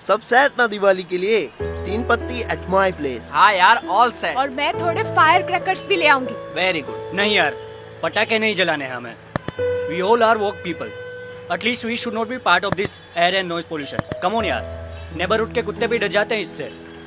सब सेट ना दिवाली के लिए? 3 पत्ती एट माय प्लेस। हाँ यार, ऑल सेट। और मैं थोड़े फायर क्रैकर्स भी ले आऊंगी। Very good. नहीं यार, पटाखे नहीं जलाने हैं हमें। We all are work people. At least we should not be part of this air and noise pollution. Come on यार, नेबरहुड के कुत्ते भी डर जाते हैं इससे।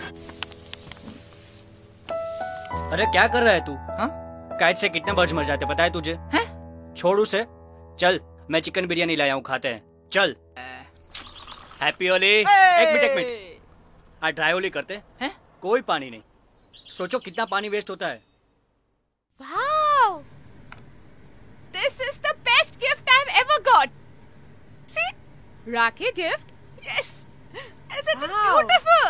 अरे क्या कर रहा है तू? हाँ? काइट से कितने बर्ड्स मर जाते पता है तुझे? हैं? छोड़ उसे। चल, मैं चिकन बिरयानी लाया हूँ, खाते हैं। चल। हैप्पी होली। एक मिनट। आज ड्राई होली करते हैं? कोई पानी नहीं। सोचो कितना पानी वेस्ट होता है। Wow! This is the best gift I've ever got. See? Rakhi gift? Yes. Isn't it beautiful?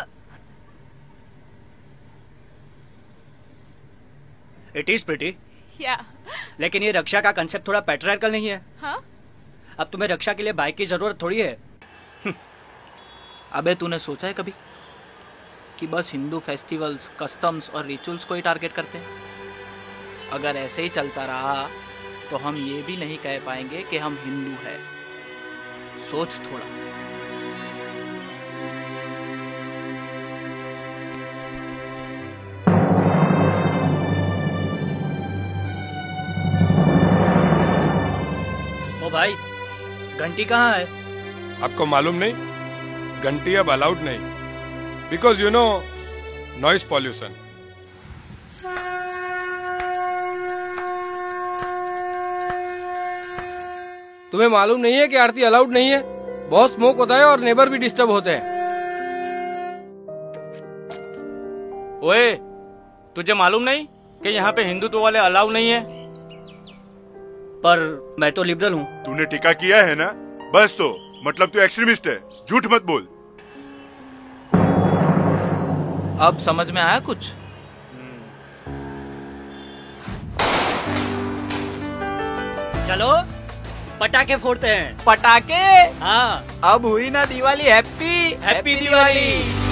It is pretty. Yeah. लेकिन ये रक्षा का कंसेप्ट थोड़ा पैट्रियार्कल नहीं है? हाँ? अब तुम्हें रक्षा के लिए बाइक की जरूरत थोड़ी है। अबे तूने सोचा है कभी कि बस हिंदू फेस्टिवल्स, कस्टम्स और रिचुअल्स को ही टारगेट करते हैं? अगर ऐसे ही चलता रहा तो हम ये भी नहीं कह पाएंगे कि हम हिंदू हैं। सोच थोड़ा। ओ भाई, घंटी कहाँ है? आपको मालूम नहीं? घंटी अब अलाउड नहीं, because you know noise pollution. तुम्हें मालूम नहीं है कि आरती अलाउड नहीं है? बहुत स्मोक होता है और नेबर भी डिस्टर्ब होते हैं। ओए, तुझे मालूम नहीं कि यहाँ पे हिंदुत्व वाले अलाउ नहीं है? पर मैं तो लिबरल हूँ। तूने टीका किया है ना, बस तो मतलब तू एक्सट्रीमिस्ट है। झूठ मत बोल। अब समझ में आया कुछ? चलो पटाखे फोड़ते हैं। पटाखे? हाँ। अब हुई ना दिवाली। हैप्पी दिवाली।